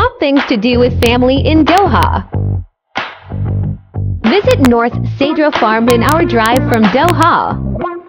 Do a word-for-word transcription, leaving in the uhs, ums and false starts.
Top things to do with family in Doha. Visit North Sedra Farm in our drive from Doha.